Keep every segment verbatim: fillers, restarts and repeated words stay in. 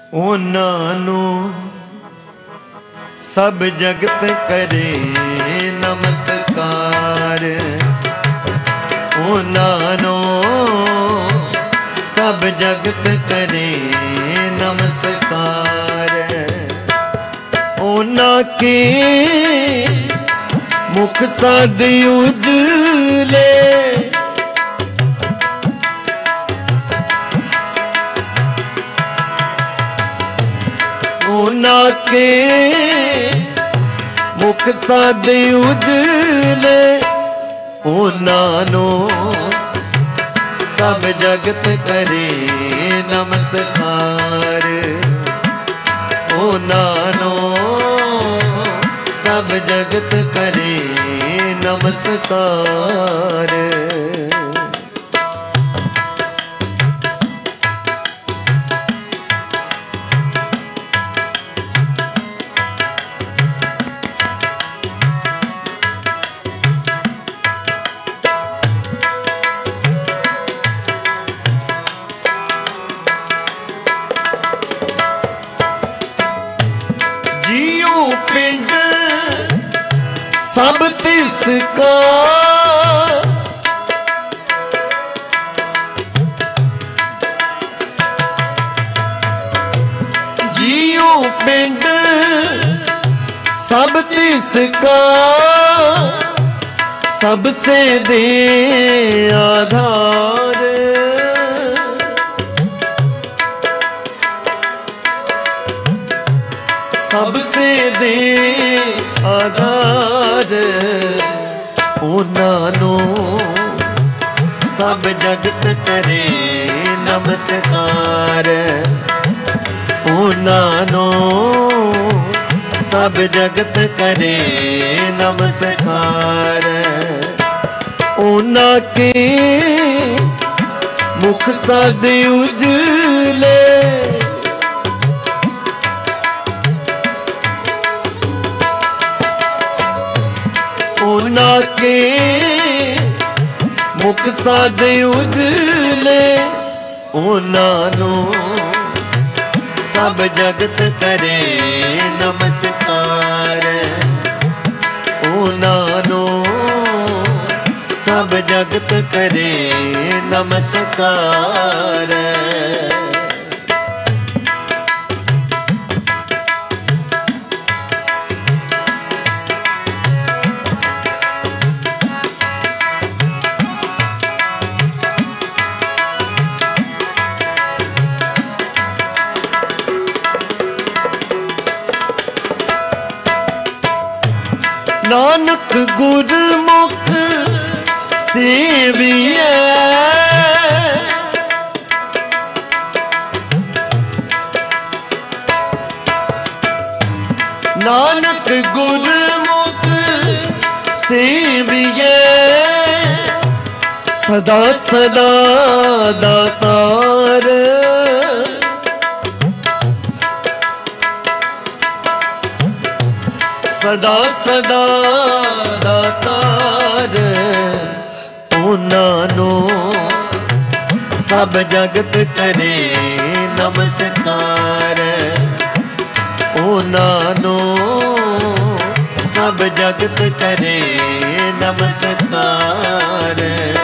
ओनानू सब जगत करे नमस्कार। ओनानू सब जगत करे नमस्कार। ओना के मुख सद उजले ओना के मुख सद उजले। ओनानो सब जगत करे नमस्कार। ओनानो सब जगत करे नमस्कार। पिंड सब तिसका जियो पिंड सब तिसका सबसे दे आधार। सबसे दे आधार। ओनानो सब जगत करे नमस्कार। ओनानो सब जगत करे नमस्कार। ओना के मुख सद उजले ओना के मुख सद उजले। ओनानो सब जगत करे नमस्कार। ओनानो सब जगत करे नमस्कार। नानक गुरमुख सेविए नानक गुरमुख सेविए सदा सदा दातार। सदा सदा दातार। ओनानो सब जगत करे नमस्कार। ओनानो सब जगत करे नमस्कार।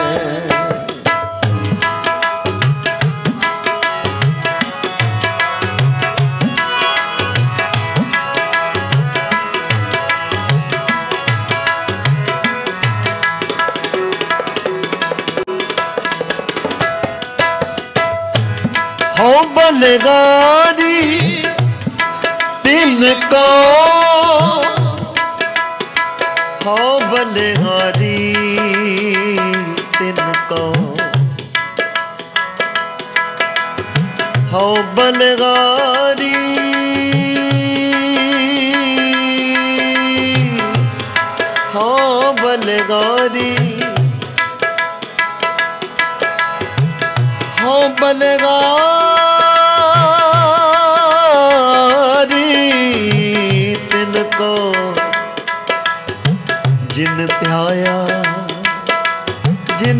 हो बलगारी तिनको हो बलगारी तिनको हो बलगारी हो बलगारी हो बलगारी तिनको जिन ध्याया जिन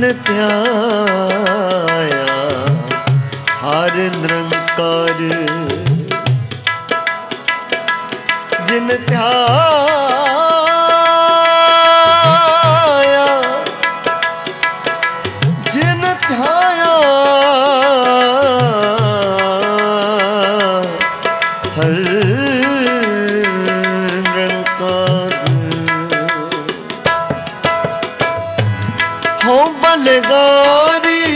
ध्याया हर निरंकार जिन ध्याया जिन ध्याया हर निरंकार हो बलगारी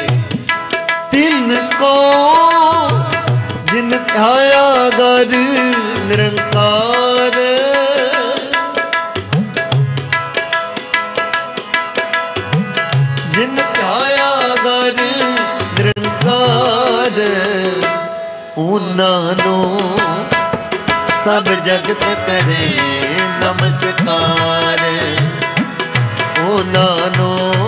तिनको जिन ध्याया गर निरंकार जिन ध्याया गर निरंकार उन्हानो सब जगत करे नमस्कार उन्हानो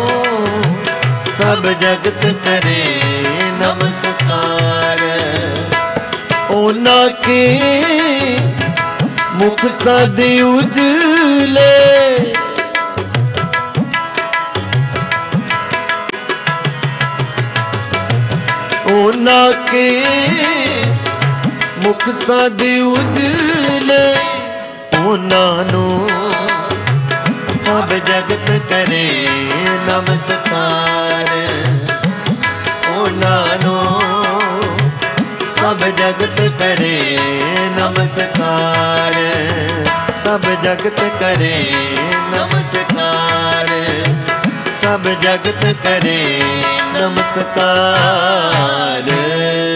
सब जगत करे नमस्कार ओना के मुख सद उजले ओना के मुख सद उजले ओनानो सब जगत करे नमस्कार ओनानो सब जगत करे नमस्कार सब जगत करे नमस्कार सब जगत करे नमस्कार।